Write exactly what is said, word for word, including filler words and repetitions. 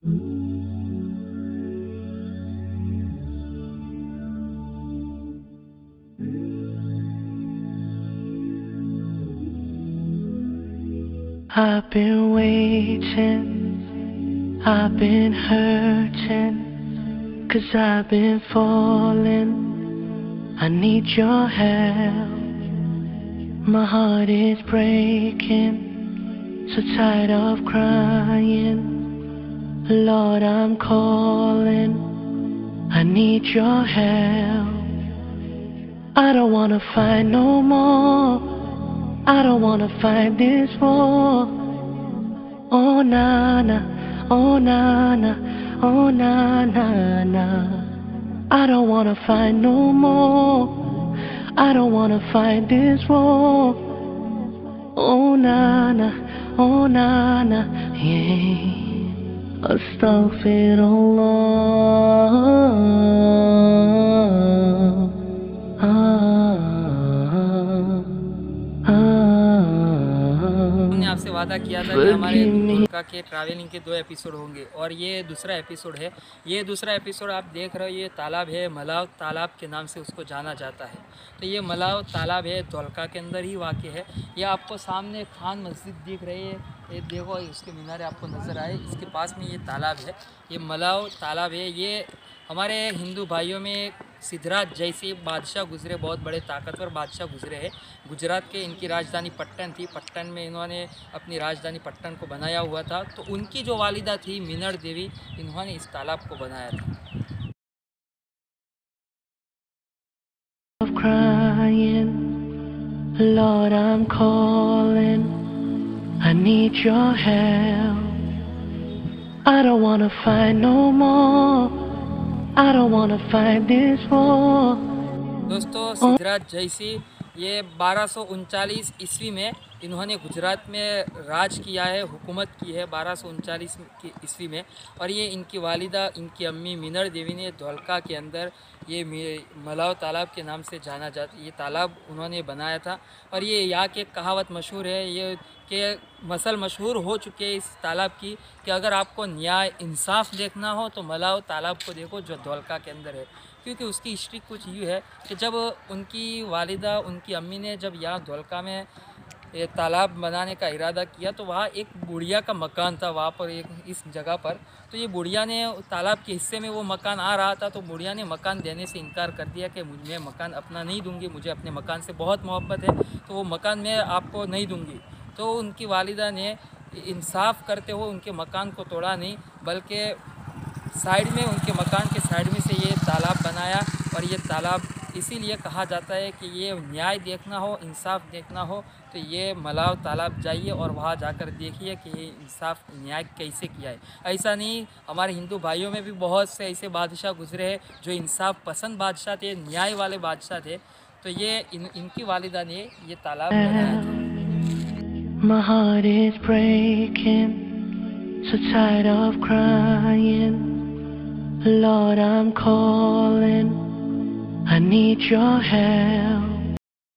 I've been waiting, I've been hurting, 'cause I've been falling, I need your help. My heart is breaking, so tired of crying. Lord, I'm calling, I need your help. I don't wanna fight no more, I don't wanna fight this war. Oh na na, oh na na, oh na na na. I don't wanna fight no more, I don't wanna fight this war. Oh na na, oh na na, yeah. Astaghfirullah. हमने आपसे वादा किया था कि हमारे ढोलका के travelling के दो एपिसोड होंगे और ये दूसरा एपिसोड है। ये दूसरा एपिसोड आप देख रहे हो, ये तालाब है, malav तालाब के नाम से उसको जाना जाता है। तो ये malav तालाब है, ढोलका के अंदर ही वाक़ है। ये आपको सामने खान मस्जिद दिख रही है, ये देखो उसके मीनारे आपको नज़र आए, इसके पास में ये तालाब है। ये malav तालाब है। ये हमारे हिंदू भाइयों में सिद्धराज जैसे बादशाह गुजरे, बहुत बड़े ताकतवर बादशाह गुजरे हैं। गुजरात के इनकी राजधानी पट्टन थी, पट्टन में इन्होंने अपनी राजधानी पट्टन को बनाया हुआ था। तो उनकी जो वालिदा थी मीनड़ देवी, इन्होंने इस तालाब को बनाया था। Crying, Lord, I'm calling, I need your help. I don't wanna fight no more, I don't wanna fight this war. दोस्तों, सिद्धराज जैसी ये बारह सौ उनचालीस ईस्वी में इन्होंने गुजरात में राज किया है, हुकूमत की है बारह सौ उनचालीस ईस्वी में। और ये इनकी वालिदा, इनकी अम्मी मीनड़ देवी ने ढोलका के अंदर ये malav तालाब के नाम से जाना जाता, ये तालाब उन्होंने बनाया था। और ये यहाँ की एक कहावत मशहूर है, ये के मसल मशहूर हो चुके हैं इस तालाब की, कि अगर आपको न्याय इंसाफ देखना हो तो malav तालाब को देखो जो ढोलका के अंदर है। क्योंकि उसकी हिस्ट्री कुछ यूँ है कि जब उनकी वालिदा, उनकी अम्मी ने जब यहाँ ढोलका में ये तालाब बनाने का इरादा किया, तो वहाँ एक बुढ़िया का मकान था वहाँ पर, एक इस जगह पर। तो ये बुढ़िया ने तालाब के हिस्से में वो मकान आ रहा था, तो बुढ़िया ने मकान देने से इनकार कर दिया कि मैं मकान अपना नहीं दूंगी, मुझे अपने मकान से बहुत मोहब्बत है, तो वो मकान मैं आपको नहीं दूंगी। तो उनकी वालिदा ने इंसाफ करते हुए उनके मकान को तोड़ा नहीं, बल्कि साइड में, उनके मकान के साइड में से ये तालाब बनाया। और ये तालाब इसीलिए कहा जाता है कि ये न्याय देखना हो, इंसाफ देखना हो तो ये malav तालाब जाइए और वहाँ जाकर देखिए कि ये इंसाफ न्याय कैसे किया है। ऐसा नहीं, हमारे हिंदू भाइयों में भी बहुत से ऐसे बादशाह गुजरे हैं जो इंसाफ पसंद बादशाह थे, न्याय वाले बादशाह थे। तो ये इन, इनकी वालिदा ने ये तालाब बनाया था। My heart is breaking, so tired of crying. Lord, I'm calling, I need your help.